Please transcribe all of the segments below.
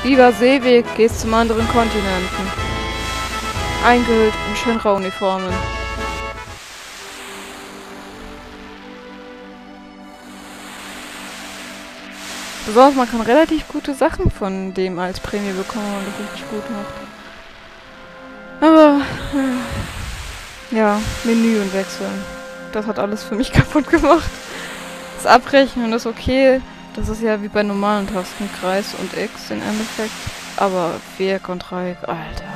Lieber Seeweg, gehst zum anderen Kontinenten. Eingehüllt in Shinra-Uniformen. Besonders man kann relativ gute Sachen von dem als Prämie bekommen, wenn man das richtig gut macht. Aber, ja, Menü und wechseln. Das hat alles für mich kaputt gemacht. Das Abbrechen ist okay. Das ist ja wie bei normalen Tasten, Kreis und X im Endeffekt. Aber Viereck und Dreieck, Alter.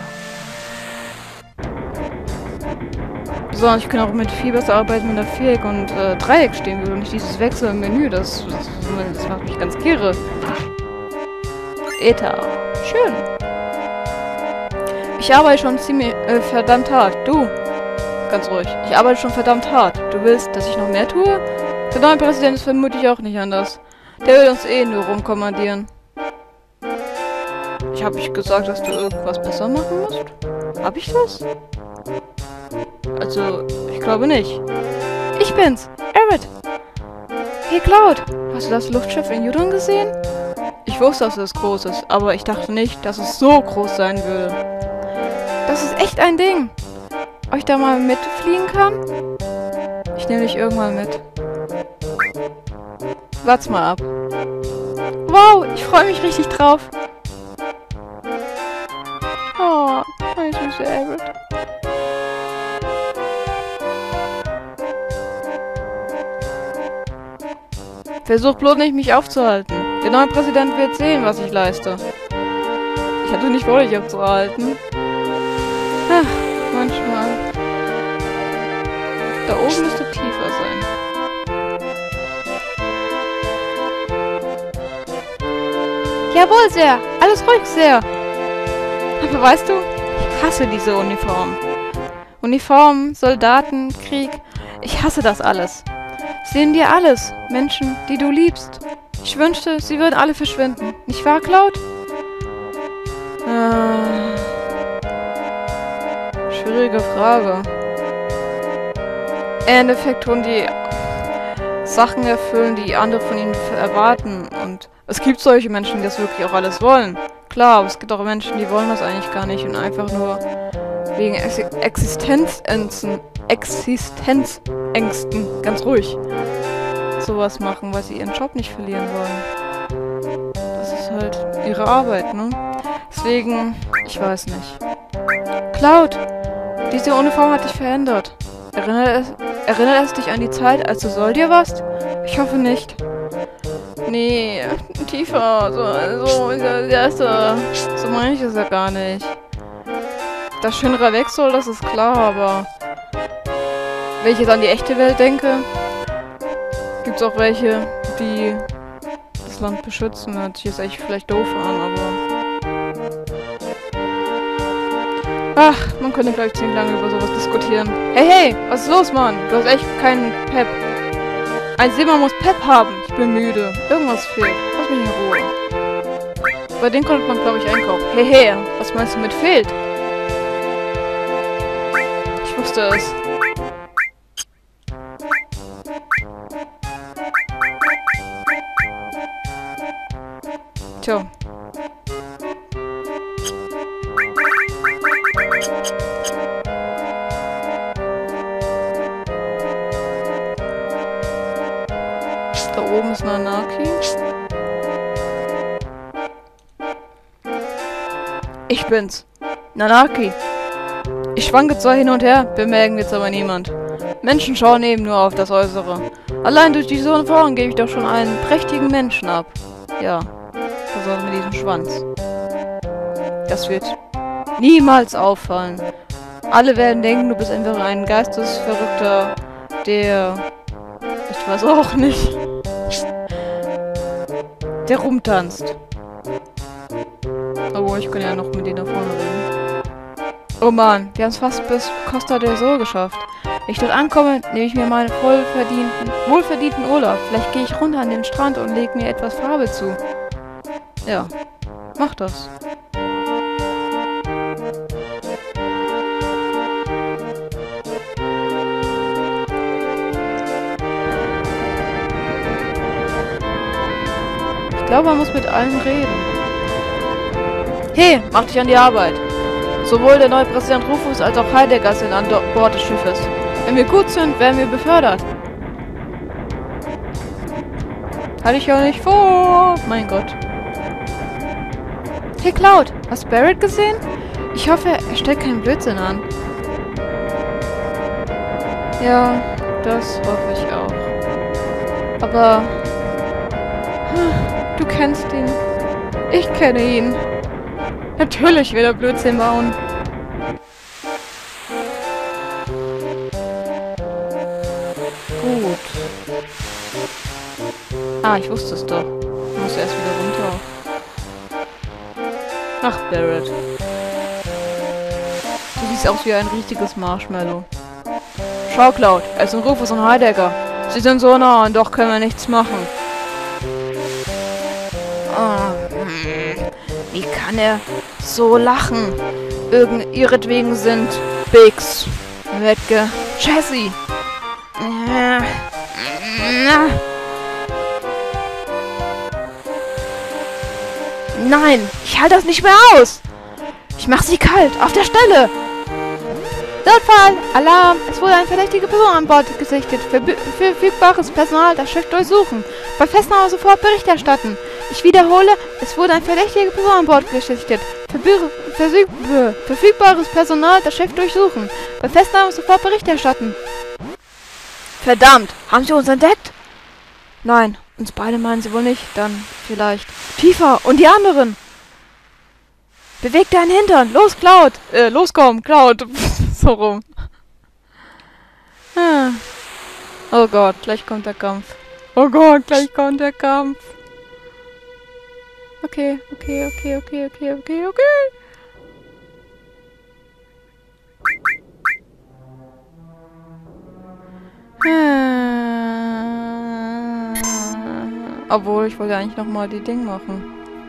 Besonders ich kann auch mit viel besser arbeiten, wenn da Viereck und Dreieck stehen würde und nicht dieses Wechsel im Menü. Das macht mich ganz kirre. Eta. Schön. Ich arbeite schon ziemlich verdammt hart. Du. Ganz ruhig. Ich arbeite schon verdammt hart. Du willst, dass ich noch mehr tue? Der neue Präsident ist vermutlich auch nicht anders. Der will uns eh nur rumkommandieren. Ich habe nicht gesagt, dass du irgendwas besser machen musst. Hab ich das? Also, ich glaube nicht. Ich bin's, Aerith. Hey Cloud, hast du das Luftschiff in Yudon gesehen? Ich wusste, dass es groß ist, aber ich dachte nicht, dass es so groß sein würde. Das ist echt ein Ding. Ob ich da mal mitfliegen kann? Ich nehme dich irgendwann mit. Wart's mal ab. Wow, ich freue mich richtig drauf. Oh, meine süße Aerith. Versuch bloß nicht, mich aufzuhalten. Der neue Präsident wird sehen, was ich leiste. Ich hatte nicht vor, dich aufzuhalten. Ach, manchmal. Da oben müsste tiefer sein. Jawohl, Sir. Alles ruhig, Sir. Aber weißt du, ich hasse diese Uniformen. Uniformen, Soldaten, Krieg. Ich hasse das alles. Sehen dir alles. Menschen, die du liebst. Ich wünschte, sie würden alle verschwinden. Nicht wahr, Cloud? Schwierige Frage. Im Endeffekt tun die Sachen erfüllen, die andere von ihnen erwarten. Und es gibt solche Menschen, die das wirklich auch alles wollen. Klar, aber es gibt auch Menschen, die wollen das eigentlich gar nicht und einfach nur wegen Existenzängsten, ganz ruhig, sowas machen, weil sie ihren Job nicht verlieren wollen. Das ist halt ihre Arbeit, ne? Deswegen, ich weiß nicht. Cloud, diese Uniform hat dich verändert. Erinnert es dich an die Zeit, als du Soldier warst? Ich hoffe nicht. Nee, tiefer, so meine ich es ja gar nicht. Das Shinra weg soll, das ist klar, aber wenn ich jetzt an die echte Welt denke, gibt es auch welche, die das Land beschützen. Hört sich jetzt echt vielleicht doof an, aber... Ach, man könnte vielleicht ziemlich lange über sowas diskutieren. Hey, hey, was ist los, Mann? Du hast echt keinen Pep. Ein Seemann muss Pep haben. Ich bin müde. Irgendwas fehlt. Lass mich in Ruhe. Bei denen konnte man, glaube ich, einkaufen. Hey, hey, was meinst du mit fehlt? Ich wusste es. Tja. Da oben ist Nanaki. Ich bin's. Nanaki. Ich schwanke zwar hin und her, bemerken jetzt aber niemand. Menschen schauen eben nur auf das Äußere. Allein durch diese Uniform gebe ich doch schon einen prächtigen Menschen ab. Ja, besonders mit diesem Schwanz. Das wird niemals auffallen. Alle werden denken, du bist einfach ein Geistesverrückter, der... Ich weiß auch nicht. Der rumtanzt. Oh, ich kann ja noch mit denen da vorne reden. Oh Mann, wir haben es fast bis Costa del Sol geschafft. Wenn ich dort ankomme, nehme ich mir meinen wohlverdienten Urlaub. Vielleicht gehe ich runter an den Strand und lege mir etwas Farbe zu. Ja, mach das. Ich glaube, man muss mit allen reden. Hey, mach dich an die Arbeit. Sowohl der neue Präsident Rufus als auch Heidegger sind an Bord des Schiffes. Wenn wir gut sind, werden wir befördert. Hatte ich ja nicht vor. Mein Gott. Hey Cloud, hast du Barrett gesehen? Ich hoffe, er stellt keinen Blödsinn an. Ja, das hoffe ich auch. Aber... Du kennst ihn. Ich kenne ihn. Natürlich will er Blödsinn bauen. Gut. Ah, ich wusste es doch. Ich muss erst wieder runter. Ach, Barrett. Du siehst aus wie ein richtiges Marshmallow. Schau, Cloud. Es sind Rufus und Heidegger. Sie sind so nah und doch können wir nichts machen. Wie kann er so lachen? Ihretwegen sind Biggs, Redke, Jessie. Nein, ich halte das nicht mehr aus. Ich mache sie kalt, auf der Stelle. Notfall, Alarm, es wurde eine verdächtige Person an Bord gesichtet. Verfügbares Personal das Schiff durchsuchen. Bei Festnahme sofort Bericht erstatten. Ich wiederhole, es wurde eine verdächtige Person an Bord gesichtet. Verfügbares Personal das Schiff durchsuchen. Bei Festnahme sofort Bericht erstatten. Verdammt, haben Sie uns entdeckt? Nein, uns beide meinen Sie wohl nicht. Dann vielleicht. Tiefer und die anderen. Beweg deinen Hintern. Los, Cloud. Loskommen, Cloud. So rum. Oh Gott, gleich kommt der Kampf. Oh Gott, gleich kommt der Kampf. Okay. Obwohl, ich wollte eigentlich nochmal die Ding machen.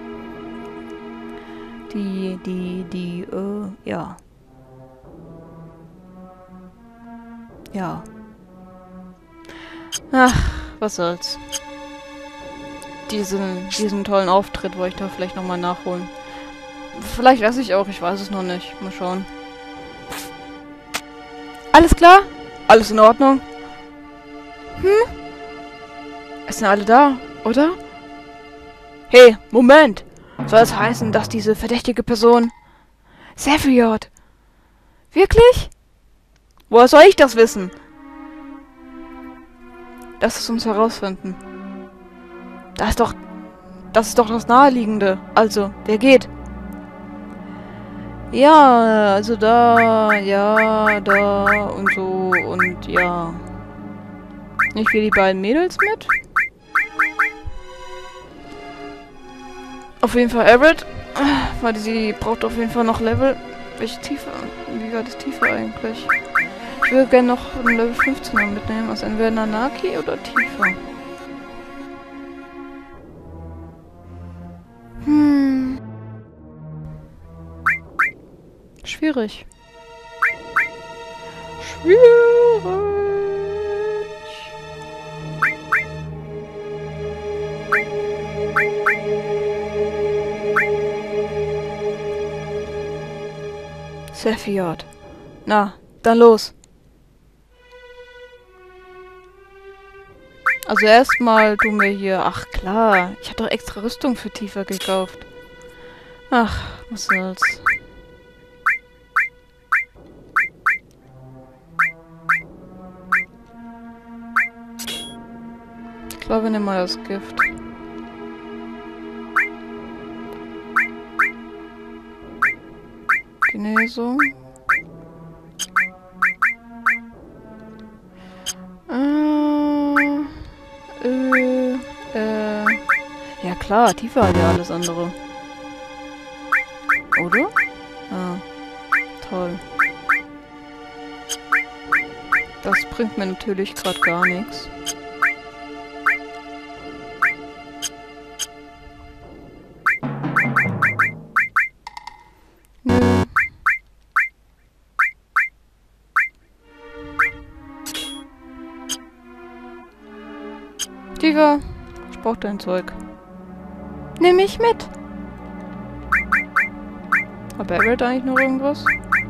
Ja. Ja. Ach, was soll's. Diesen tollen Auftritt wollte ich da vielleicht nochmal nachholen. Vielleicht lasse ich auch, ich weiß es noch nicht. Mal schauen. Alles klar? Alles in Ordnung? Es sind alle da, oder? Hey, Moment! Soll das heißen, dass diese verdächtige Person... Sephiroth! Wirklich? Woher soll ich das wissen? Lass es uns herausfinden. Das ist doch das Naheliegende. Also, wer geht? Ja, also da, ja, da und so und ja. Ich will die beiden Mädels mit. Auf jeden Fall Everett, weil sie braucht auf jeden Fall noch Level. Welche Tiefe? Wie war das Tiefe eigentlich? Ich würde gerne noch ein Level 15er mitnehmen, also entweder Nanaki oder Tiefe. Schwierig. Sephiroth. Na, dann los. Also erstmal tun wir hier... Ach klar, ich habe doch extra Rüstung für Tifa gekauft. Ach, was soll's. Ich glaube, wir nehmen mal das Gift. Genesung. Ja klar, Tifa hat ja alles andere. Oder? Ah, toll. Das bringt mir natürlich gerade gar nichts. Nö. Tifa, ich brauch dein Zeug. Nimm mich mit. Hat Barrett eigentlich noch irgendwas?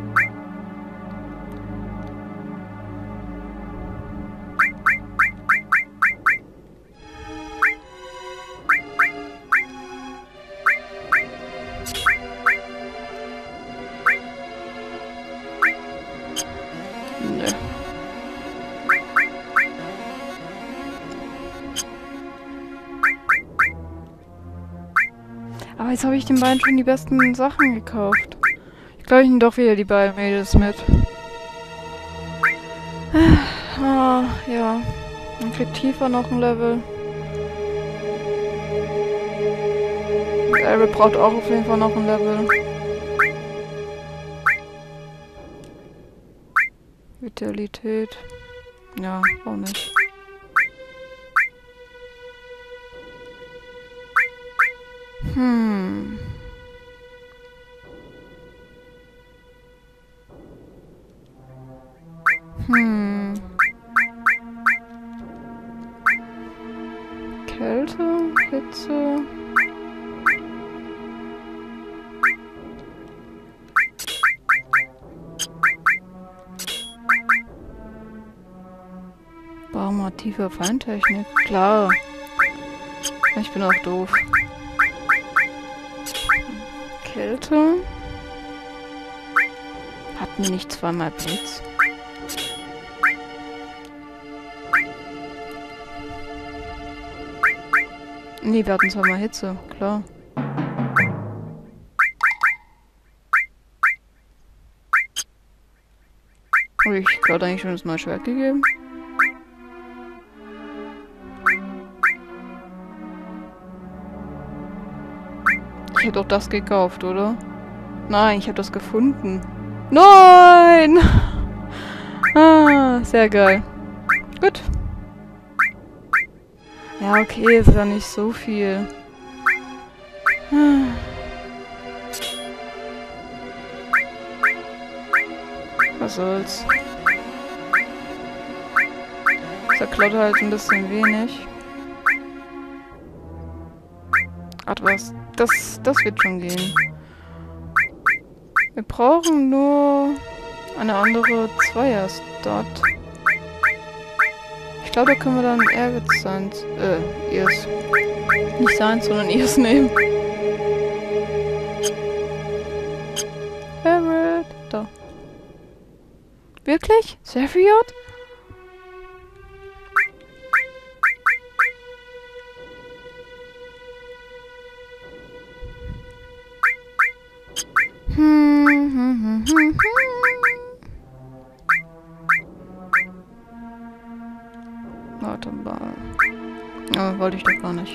Aber jetzt habe ich den beiden schon die besten Sachen gekauft. Ich glaube, ich nehme doch wieder die beiden Mädels mit. Ah, ja. Dann kriegt Tifa noch ein Level. Und Aerith braucht auch auf jeden Fall noch ein Level. Vitalität. Ja, warum nicht? Hm. Kälte, Hitze. Warum hat tiefe Feintechnik? Klar. Ich bin auch doof. Kälte. Hatten wir nicht zweimal Blitz? Nee, wir hatten zweimal Hitze, klar. Habe ich gerade eigentlich schon das neue Schwert gegeben? Ich hätte doch das gekauft, oder? Nein, ich habe das gefunden. Nein! Ah, sehr geil. Gut. Ja, okay, ist ja nicht so viel. Was soll's. Zerklaut halt ein bisschen wenig. Ach was, das wird schon gehen. Wir brauchen nur eine andere Zweier-Start. Ich glaube, da können wir dann Ehrgeiz Science, ihrs. Nicht Science, sondern ihrs nehmen. Barrett, da. Wirklich? Sephiroth? Warte mal. Aber wollte ich doch gar nicht.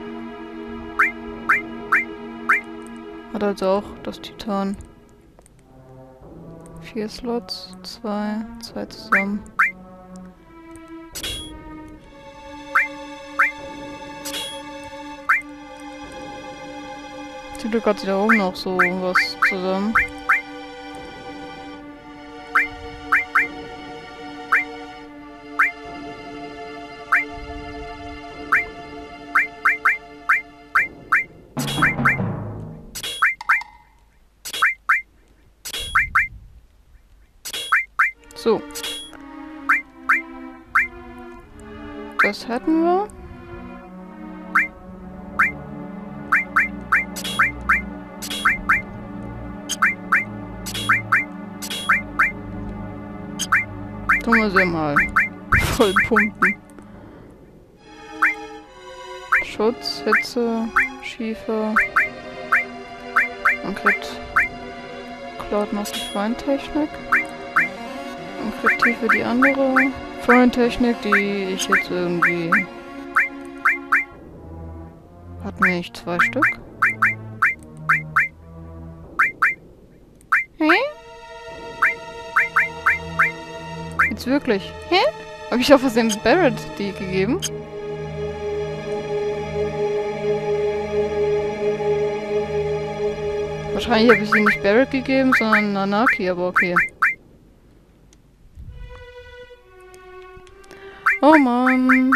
Hat also auch das Titan. 4 Slots, 2 zusammen. Zum Glück hat sie da oben noch so was zusammen. So. Das hätten wir. Tun wir sie mal voll pumpen. Schutz, Hitze, Schiefer. Und kriegt Cloud noch die Feintechnik. Und kriegt Tiefe die andere Feintechnik, die ich jetzt irgendwie... Hatten wir nicht 2 Stück? Hä? Jetzt wirklich? Hä? Hab ich auf Versehen Barrett die gegeben? Wahrscheinlich habe ich sie nicht Barrett gegeben, sondern Nanaki, aber okay. Oh Mann.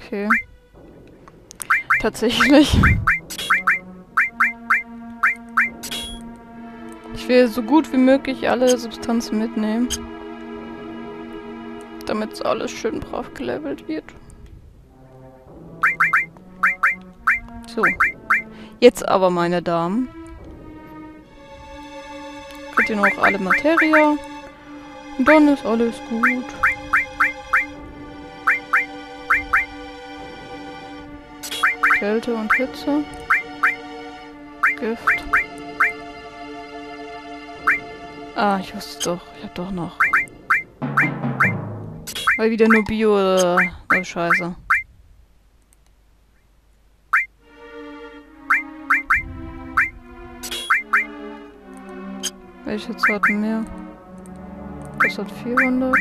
Okay. Tatsächlich. Ich will so gut wie möglich alle Substanzen mitnehmen. Damit alles schön brav gelevelt wird. So. Jetzt aber, meine Damen. Kriegt ihr noch alle Materia. Und dann ist alles gut. Kälte und Hitze. Gift. Ah, ich wusste es doch. Ich hab doch noch. Weil wieder nur Bio oder... Oh, scheiße. Welches hatten wir? Das hat 400.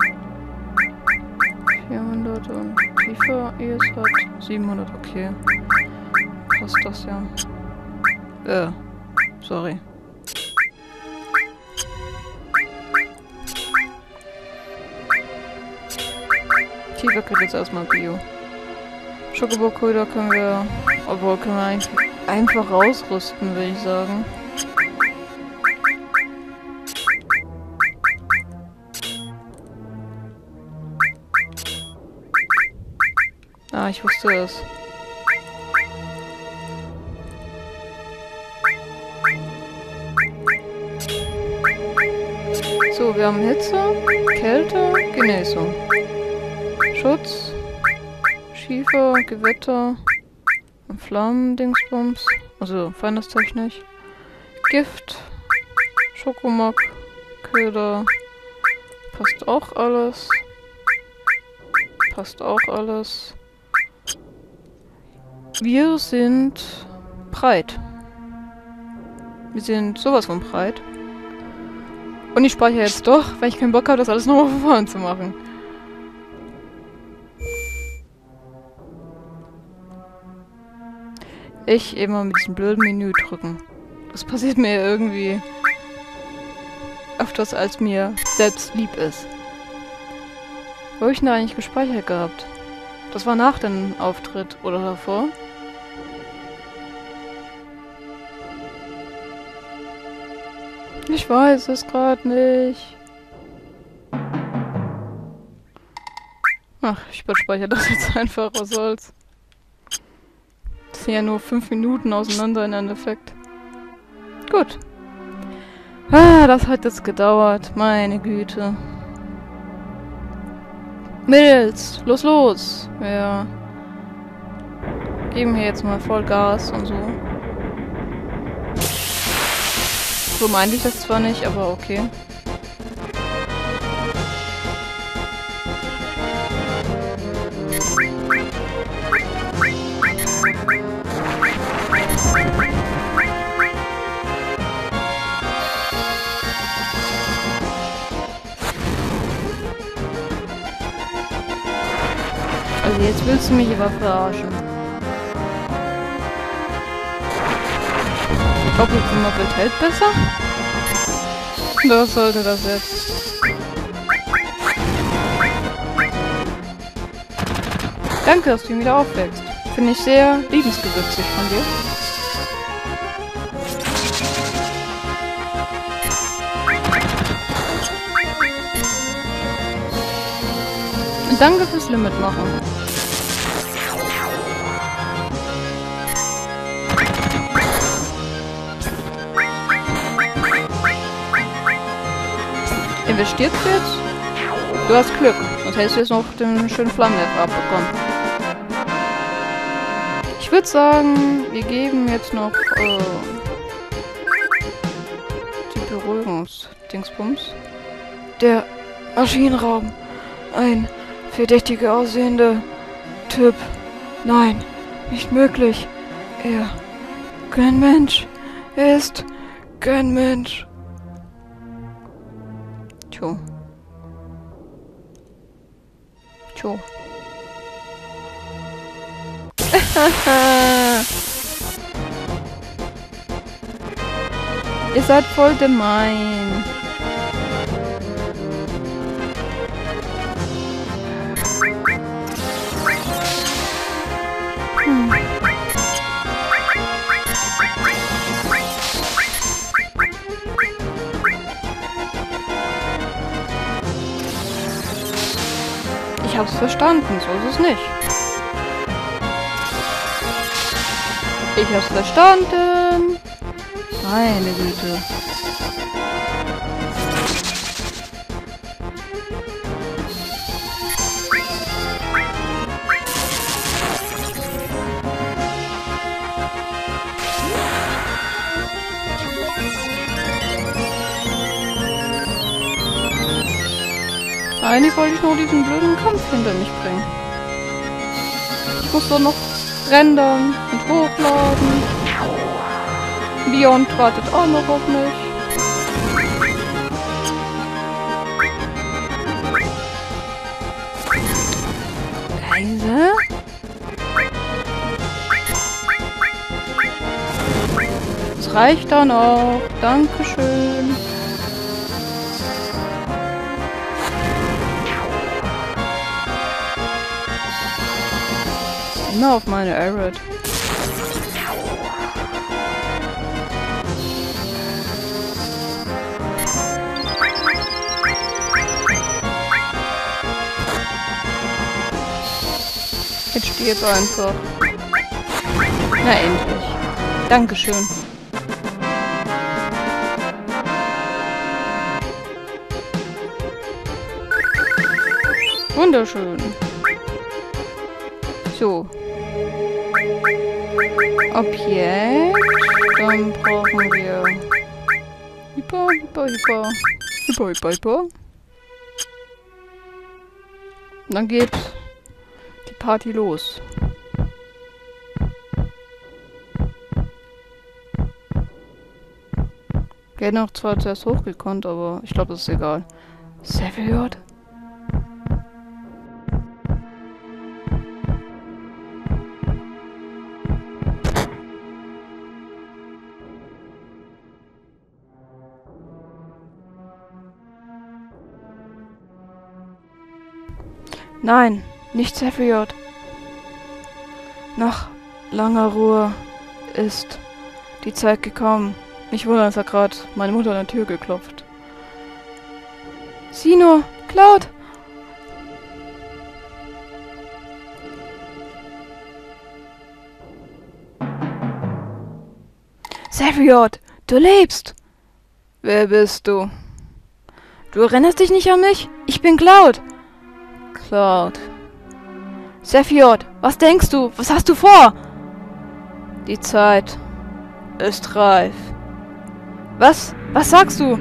400 und tiefer. Es hat 700. Okay. Passt das ja. Sorry. Tiefer kriegt jetzt erstmal Bio. Schokobo-Köder können wir... Obwohl, können wir eigentlich einfach rausrüsten, würde ich sagen. Ah, ich wusste es. So, wir haben Hitze, Kälte, Genesung. Schutz, Schiefer, Gewitter, Flammendingsbums, also Feindestechnik, Gift, Schokomok, Köder, passt auch alles. Passt auch alles. Wir sind breit. Wir sind sowas von breit. Und ich speichere jetzt doch, weil ich keinen Bock habe, das alles nochmal von vorne zu machen. Ich immer mit diesem blöden Menü drücken. Das passiert mir irgendwie öfters, als mir selbst lieb ist. Wo habe ich denn da eigentlich gespeichert gehabt? Das war nach dem Auftritt oder davor? Ich weiß es gerade nicht. Ach, ich überspeichere das jetzt einfach, was soll's. Das sind ja nur 5 Minuten auseinander im Endeffekt. Gut. Ah, das hat jetzt gedauert. Meine Güte. Mädels, los! Wir geben hier jetzt mal voll Gas und so. So meinte ich das zwar nicht, aber okay. Also jetzt willst du mich aber verarschen. Doppelgemoppelt hält besser? Was sollte das jetzt? Danke, dass du ihn wieder aufwächst. Finde ich sehr liebensgewürzig von dir. Und danke fürs Limit machen. Investiert du jetzt? Du hast Glück. Sonst hättest du jetzt noch den schönen Flammenwerfer abbekommen. Ich würde sagen, wir geben jetzt noch die Beruhigungsdingsbums. Der Maschinenraum. Ein verdächtiger aussehender Typ. Nein, nicht möglich. Er kein Mensch. Er ist kein Mensch. Tjo. Ihr seid voll gemein. Ich hab's verstanden, so ist es nicht. Ich hab's verstanden. Meine Güte. Eigentlich wollte ich nur diesen blöden Kampf hinter mich bringen. Ich muss doch noch rendern und hochladen. Beyond wartet auch noch auf mich. Leise. Das reicht dann auch. Dankeschön. Immer auf meine Arid. Jetzt stirb einfach. Na endlich. Dankeschön. Wunderschön. So. Objekt. Dann brauchen wir Hyper. Und dann geht die Party los. Wir hätten auch zwar zuerst hochgekonnt, aber ich glaube, das ist egal. Sephiroth? Nein, nicht Sephiroth. Nach langer Ruhe ist die Zeit gekommen. Nicht wundern, es hat gerade meine Mutter an der Tür geklopft. Sieh nur, Cloud! Sephiroth, du lebst! Wer bist du? Du erinnerst dich nicht an mich? Ich bin Cloud! Cloud. Sephiroth, was denkst du? Was hast du vor? Die Zeit ist reif. Was? Was sagst du?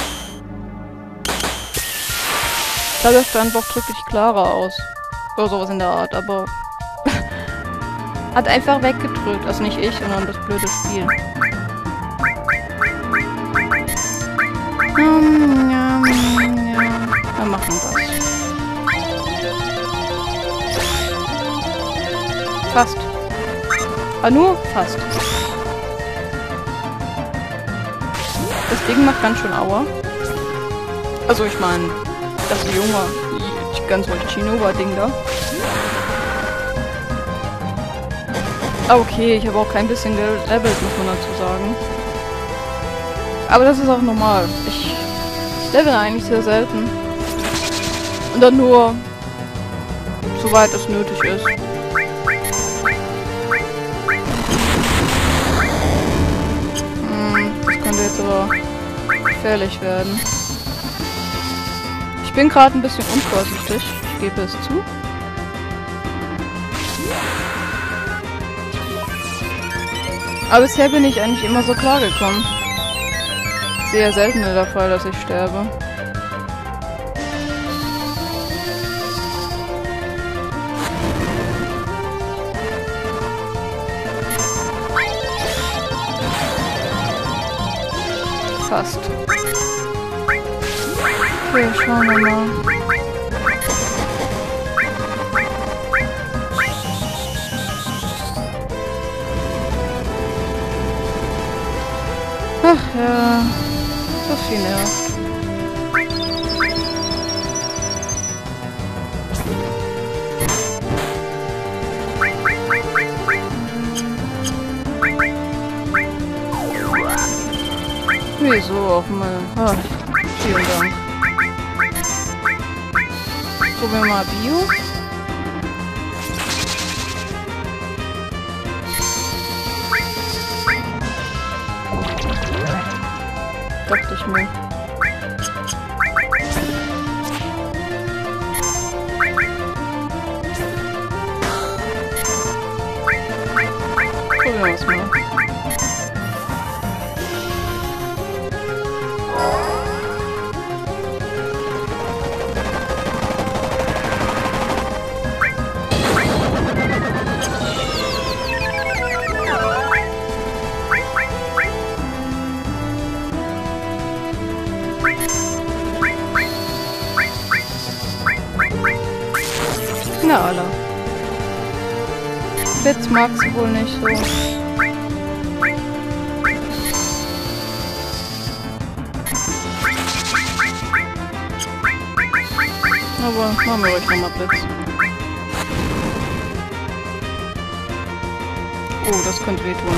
Da läuft einfach drücklich klarer aus. Oder sowas in der Art, aber hat einfach weggedrückt. Also nicht ich, sondern das blöde Spiel. Ja. Wir machen das. Fast. Aber nur fast. Das Ding macht ganz schön Aua. Also ich meine, das junge, ganz Chinova-Ding da. Okay, ich habe auch kein bisschen gelevelt, muss man dazu sagen. Aber das ist auch normal. Ich level eigentlich sehr selten. Und dann nur, soweit es nötig ist. Das könnte jetzt aber gefährlich werden. Ich bin gerade ein bisschen unvorsichtig. Ich gebe es zu. Aber bisher bin ich eigentlich immer so klar gekommen. Sehr selten der Fall, dass ich sterbe. Fast. Okay, schauen wir mal. Ach ja, so viel nervt. Wieso auf meinem... Ah, vielen Dank. Probieren wir mal Bio. Dachte ich mir. Probieren wir es mal. Na, Alter. Blitz mag sie wohl nicht so. Aber machen wir ruhig nochmal Blitz. Oh, das könnte wehtun.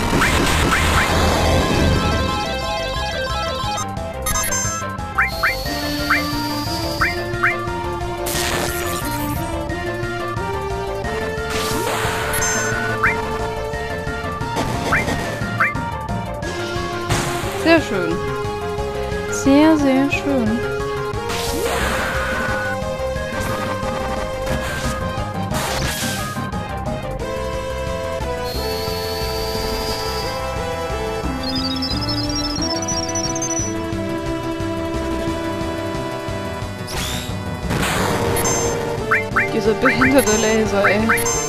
Sehr schön. Sehr, sehr schön. Dieser behinderte Laser, ey.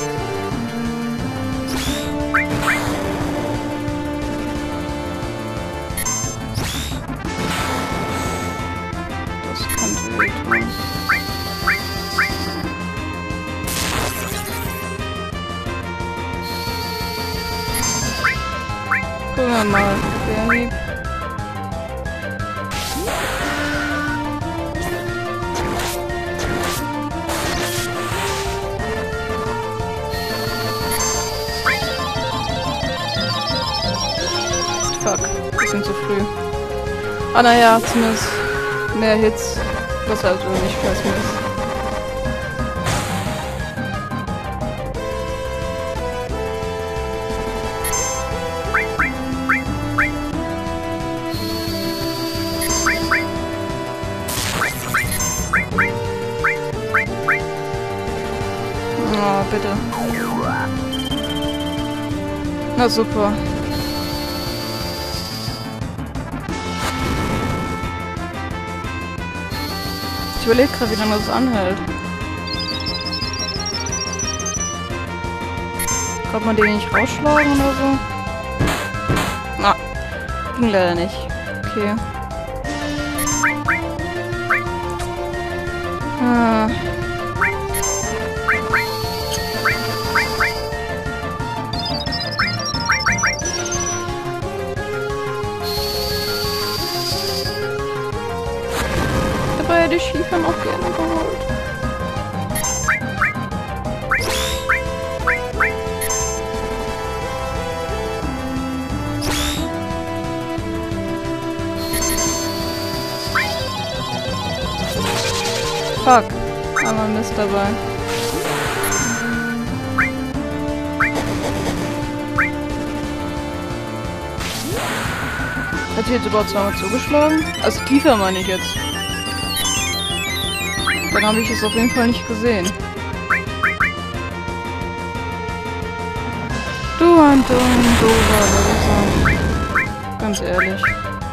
Das könnte wehtun. Gucken wir mal. Querhieb. Fuck, bisschen zu früh. Ah naja, zumindest mehr Hits, was also nicht fressen ist. Oh, bitte. Na super. Ich überlege gerade, wie lange das anhält. Kann man den nicht rausschlagen oder so? Na, ging leider nicht. Okay. Ah. Die Schiefern auch gerne geholt. Fuck. Aber Mist dabei. Hat sie jetzt überhaupt zweimal zugeschlagen? Also tiefer meine ich jetzt. Dann habe ich es auf jeden Fall nicht gesehen. Du ein doofer Loser. Ganz ehrlich.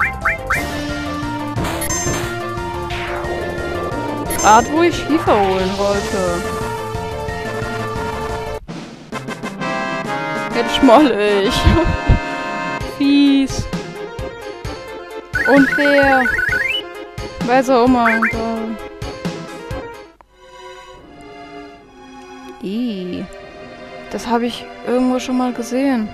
Gerade wo ich Schiefer holen wollte. Jetzt schmoll ich. Fies. Unfair. Weißer Oma. Das habe ich irgendwo schon mal gesehen.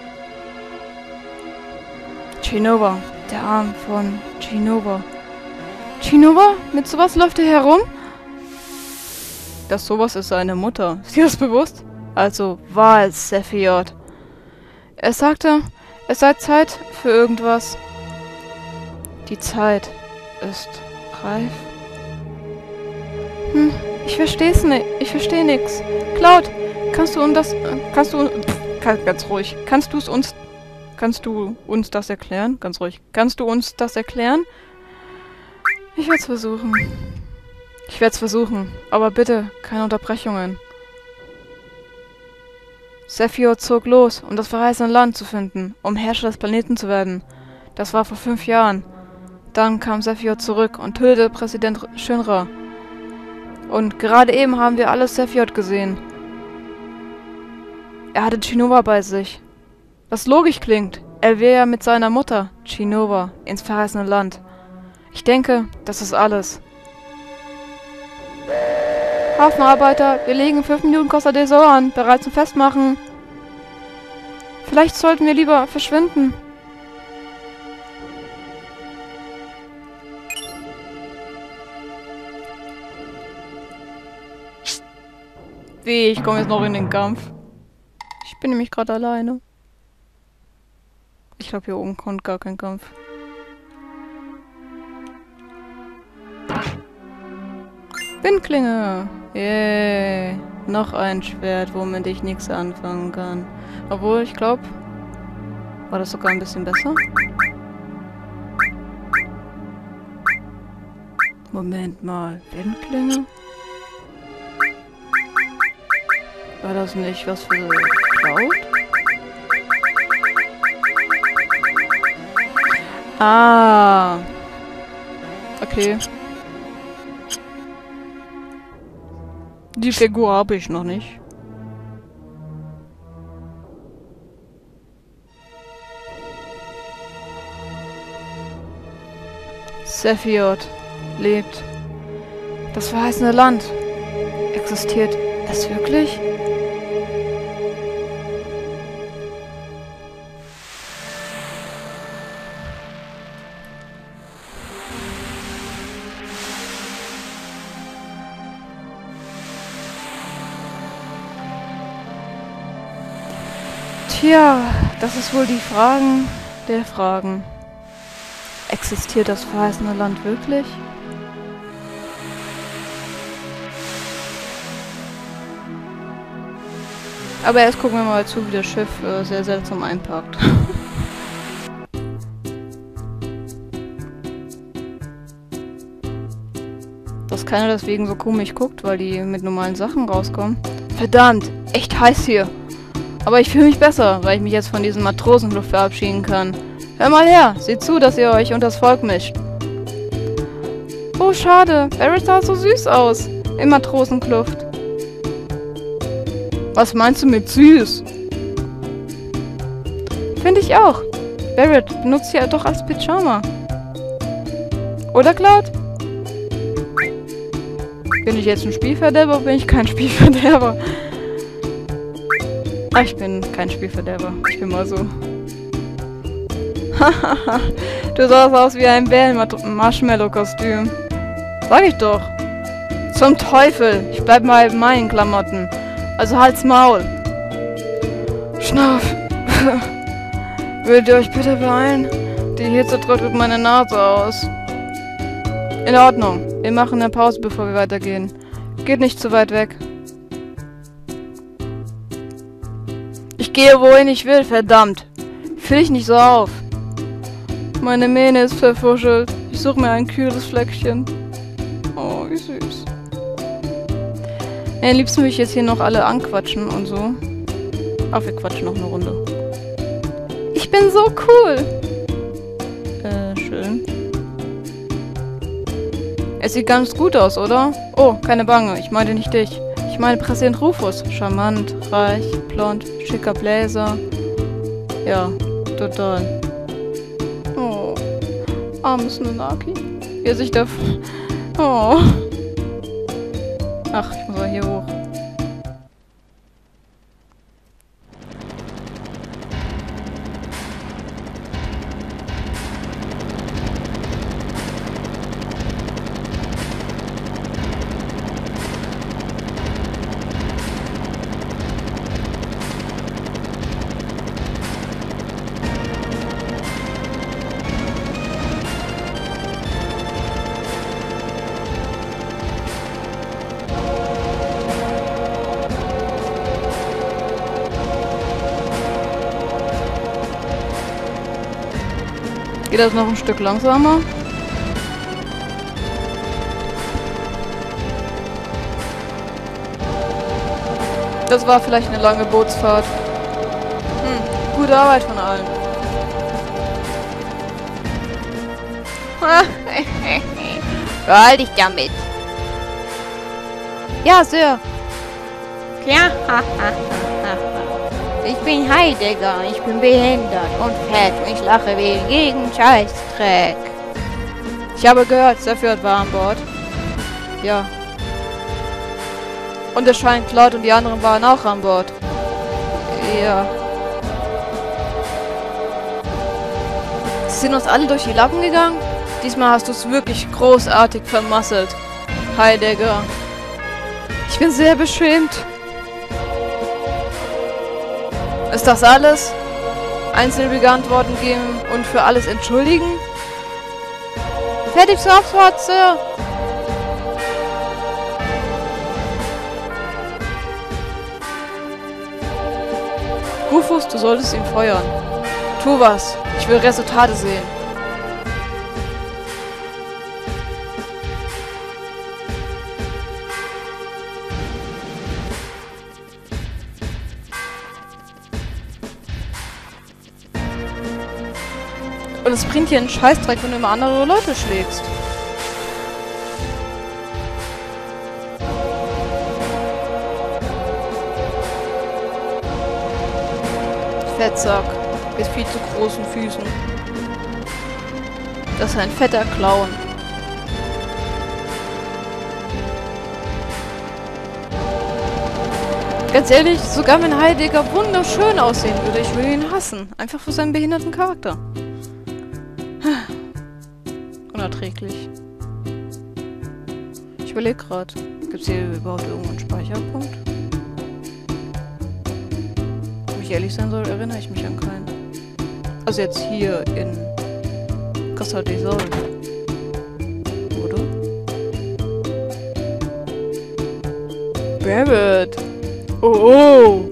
Chinova. Der Arm von Chinova. Chinova? Mit sowas läuft er herum? Das sowas ist seine Mutter. Ist dir das bewusst? Also war es Sephiroth. Er sagte, es sei Zeit für irgendwas. Die Zeit ist reif. Ich versteh's nicht. Ich verstehe nix. Cloud, kannst du uns das... ganz ruhig. Kannst du uns das erklären? Ganz ruhig. Kannst du uns das erklären? Ich werde es versuchen. Ich werde es versuchen. Aber bitte, keine Unterbrechungen. Sephiroth zog los, um das verheißene Land zu finden, um Herrscher des Planeten zu werden. Das war vor 5 Jahren. Dann kam Sephiroth zurück und tötete Präsident Shinra. Und gerade eben haben wir alle Sephiroth gesehen. Er hatte Chinova bei sich. Was logisch klingt. Er will ja mit seiner Mutter, Chinova, ins verheißene Land. Ich denke, das ist alles. Hafenarbeiter, wir legen in 5 Minuten Costa del Sol an, bereit zum Festmachen. Vielleicht sollten wir lieber verschwinden. Wie, ich komme jetzt noch in den Kampf. Ich bin nämlich gerade alleine. Ich glaube, hier oben kommt gar kein Kampf. Windklinge! Yay! Noch ein Schwert, womit ich nichts anfangen kann. Obwohl, ich glaube, war das sogar ein bisschen besser. Moment mal, Windklinge? War das nicht was für Cloud? Ah. Okay. Die Figur habe ich noch nicht. Sephiroth lebt. Das verheißene Land. Existiert es wirklich? Tja, das ist wohl die Fragen der Fragen. Existiert das verheißene Land wirklich? Aber erst gucken wir mal zu, wie das Schiff sehr seltsam einparkt. Dass keiner deswegen so komisch guckt, weil die mit normalen Sachen rauskommen. Verdammt, echt heiß hier. Aber ich fühle mich besser, weil ich mich jetzt von diesem Matrosenkluft verabschieden kann. Hör mal her, seht zu, dass ihr euch unters Volk mischt. Oh, schade. Barret sah so süß aus. Im Matrosenkluft. Was meinst du mit süß? Finde ich auch. Barret benutzt ja doch als Pyjama. Oder, Cloud? Bin ich jetzt ein Spielverderber oder bin ich kein Spielverderber? Ah, ich bin kein Spielverderber. Ich bin mal so. Hahaha. Du sahst aus wie ein Bär im Marshmallow-Kostüm. Sag ich doch. Zum Teufel. Ich bleib mal in meinen Klamotten. Also halt's Maul. Schnauf. Würdet ihr euch bitte beeilen? Die Hitze trocknet meine Nase aus. In Ordnung. Wir machen eine Pause, bevor wir weitergehen. Geht nicht zu weit weg. Ich gehe, wohin ich will, verdammt. Fühl dich nicht so auf. Meine Mähne ist verfuschelt. Ich suche mir ein kühles Fleckchen. Oh, wie süß. Am liebsten will ich jetzt hier noch alle anquatschen und so. Ach, wir quatschen noch eine Runde. Ich bin so cool. Schön. Es sieht ganz gut aus, oder? Oh, keine Bange. Ich meine nicht dich. Ich meine Präsident Rufus. Charmant, reich, blond, schicker Bläser. Ja, total. Oh, armes Nunaki. Wie er sich da... Oh. Ach, ich muss mal hier hoch. Geht das noch ein Stück langsamer? Das war vielleicht eine lange Bootsfahrt. Gute Arbeit von allen. Beeil dich damit. Ja, Sir. Ja, ich bin Heidegger, ich bin behindert und fett und ich lache wie jeden Scheißdreck. Ich habe gehört, Zephyr war an Bord. Ja. Und es scheint, Cloud und die anderen waren auch an Bord. Ja. Sie sind uns alle durch die Lappen gegangen? Diesmal hast du es wirklich großartig vermasselt. Heidegger. Ich bin sehr beschämt. Ist das alles? Einsilbige Antworten geben und für alles entschuldigen? Fertig sofort, Sir! Rufus, du solltest ihn feuern. Tu was. Ich will Resultate sehen. Und es bringt dir einen Scheißdreck, wenn du immer andere Leute schlägst. Fettsack. Mit viel zu großen Füßen. Das ist ein fetter Clown. Ganz ehrlich, sogar wenn Heidegger wunderschön aussehen würde, ich würde ihn hassen. Einfach für seinen behinderten Charakter. Unerträglich. Ich überlege gerade, gibt es hier überhaupt irgendwo einen Speicherpunkt? Wenn ich ehrlich sein soll, erinnere ich mich an keinen. Also jetzt hier in Casa del Sol. Oder? Barrett! Oh, oh!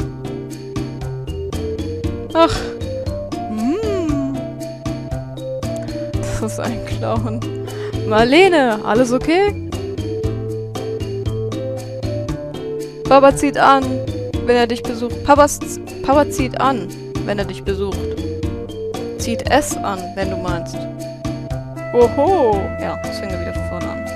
Ach! Das ist ein Clown. Marlene, alles okay? Papa zieht an, wenn er dich besucht. Papa zieht an, wenn er dich besucht. Zieht es an, wenn du meinst. Oho! Ja, das fängt wieder von vorne an.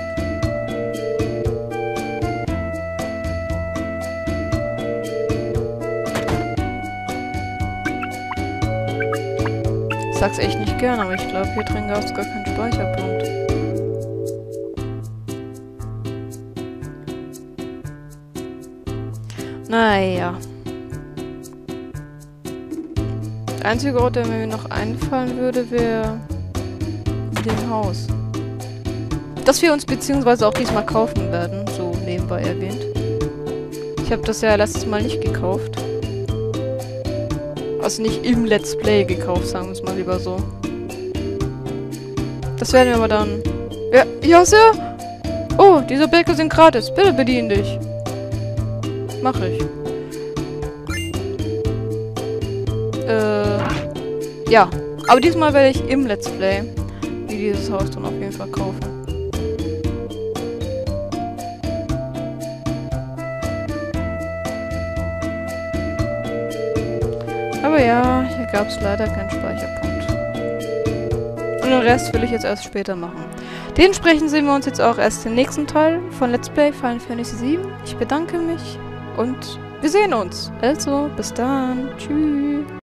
Ich sag's echt nicht gern, aber ich glaube, hier drin gab es gar keinen Speicherpunkt. Naja. Der einzige Ort, der mir noch einfallen würde, wäre dem Haus. Das wir uns beziehungsweise auch diesmal kaufen werden, so nebenbei erwähnt. Ich habe das ja letztes Mal nicht gekauft. Also nicht im Let's Play gekauft, sagen wir es mal lieber so. Das werden wir aber dann... Ja, ja, Sir? Oh, diese Bäcker sind gratis. Bitte bedien dich. Mach ich. Ja. Aber diesmal werde ich im Let's Play dieses Haus dann auf jeden Fall kaufen. Aber ja, hier gab es leider keinen Speicherpunkt. Und den Rest will ich jetzt erst später machen. Dementsprechend sehen wir uns jetzt auch erst im nächsten Teil von Let's Play Final Fantasy VII. Ich bedanke mich und wir sehen uns. Also, bis dann. Tschüss.